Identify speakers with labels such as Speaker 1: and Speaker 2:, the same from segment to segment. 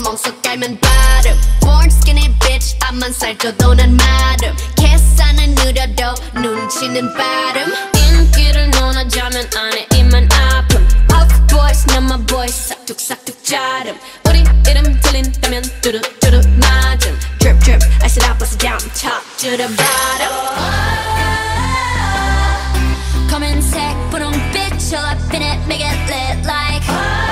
Speaker 1: 멍석 깔면 바름 Born skinny bitch 앞만 살쪄도 난 마름 계산은 느려도 눈치는 빠름 인기를 논하자면 안에 입만 아픔 Off boys 난 my boys 싹둑싹둑 자름 우리 이름 들린다면 뚜루뚜루 맞음 Drip drip I said I bust it down top to the bottom 검은색 분홍빛 All up in it make it lit like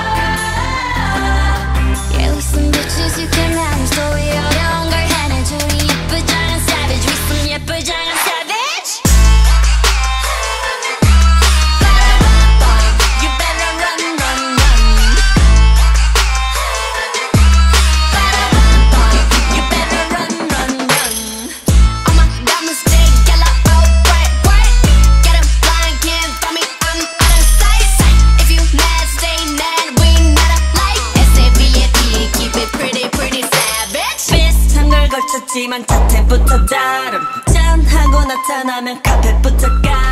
Speaker 1: Yeah we some bitches you can run story 어려운 걸 해내줘 예쁘장한 savage We some 예쁘장한 savage You better run run run You better run run run All my diamonds stay yellow oh bright bright Get 'em blind can't find me I'm out of sight If you mad stay mad we not alike S-A-V-A-P keep it pretty pretty savage
Speaker 2: 비슷한 걸 걸쳤지만 자태부터 다름 짠하고 나타나면 카펫부터 가